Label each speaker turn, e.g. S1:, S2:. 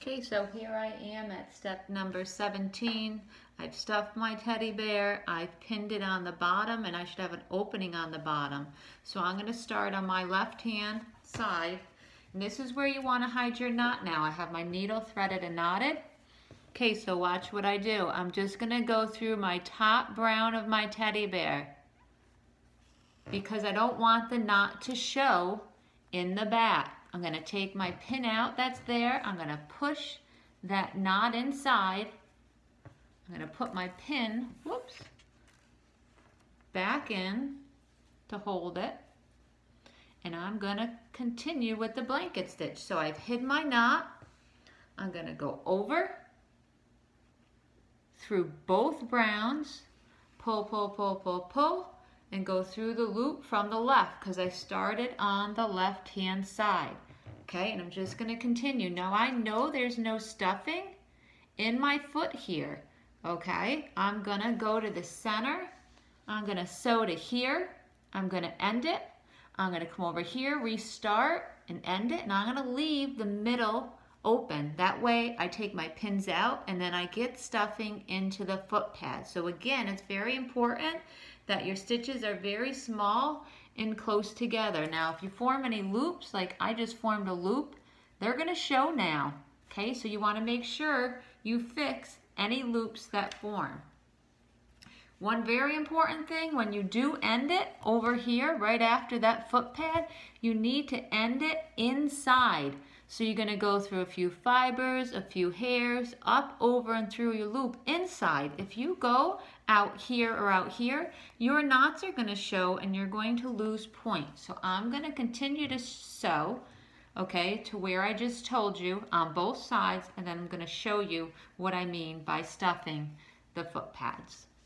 S1: Okay, so here I am at step number 17. I've stuffed my teddy bear, I've pinned it on the bottom, and I should have an opening on the bottom. So I'm going to start on my left hand side, and this is where you want to hide your knot now. I have my needle threaded and knotted. Okay, so watch what I do. I'm just going to go through my top brown of my teddy bear because I don't want the knot to show in the back. I'm going to take my pin out that's there. I'm going to push that knot inside. I'm going to put my pin, whoops, back in to hold it. And I'm going to continue with the blanket stitch. So I've hid my knot. I'm going to go over through both browns, pull, pull, pull, pull, pull, and go through the loop from the left because I started on the left hand side. Okay, and I'm just going to continue. Now I know there's no stuffing in my foot here. Okay, I'm going to go to the center. I'm going to sew to here. I'm going to end it. I'm going to come over here, restart, and end it. And I'm going to leave the middle open. That way I take my pins out and then I get stuffing into the foot pad. So again, it's very important that your stitches are very small and close together. Now if you form any loops, like I just formed a loop, they're going to show now. Okay, so you want to make sure you fix any loops that form. One very important thing, when you do end it over here right after that foot pad, you need to end it inside. So you're going to go through a few fibers, a few hairs, up, over, and through your loop inside. If you go out here or out here, your knots are going to show and you're going to lose point. So I'm going to continue to sew, okay, to where I just told you on both sides, and then I'm going to show you what I mean by stuffing the foot pads.